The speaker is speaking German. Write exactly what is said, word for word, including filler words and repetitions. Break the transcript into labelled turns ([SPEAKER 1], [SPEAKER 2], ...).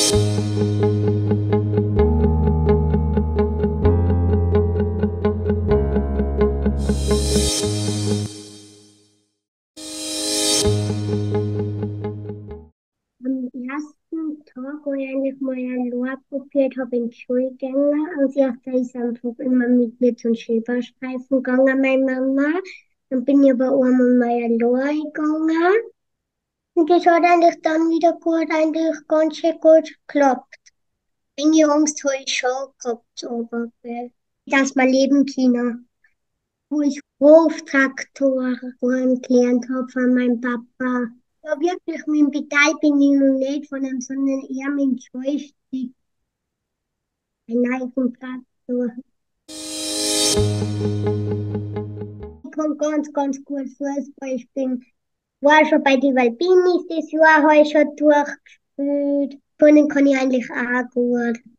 [SPEAKER 1] Am ersten Tag, wo ich eigentlich mal allein probiert habe, in die Schule gegangen. Als erstes ist sie einfach immer mit mir zum Schneeballstreifen gegangen, meine Mama. Dann bin ich aber einmal mal allein gegangen. Und das hat eigentlich dann wieder gut, eigentlich ganz schön gut geklappt. Wenn Angst habe ich schon gehabt, aber äh, dass wir leben können. Wo ich Hoftraktoren gelernt habe von meinem Papa. Ja, wirklich, mit dem Pedal bin ich noch nicht von einem, sondern eher mit dem Joystick. Ein neuen Traktor. Ich kann ganz, ganz gut Fußball spielen. War schon bei den Valbinis das Jahr, habe ich schon durchgespielt. Können kann ich eigentlich auch gut.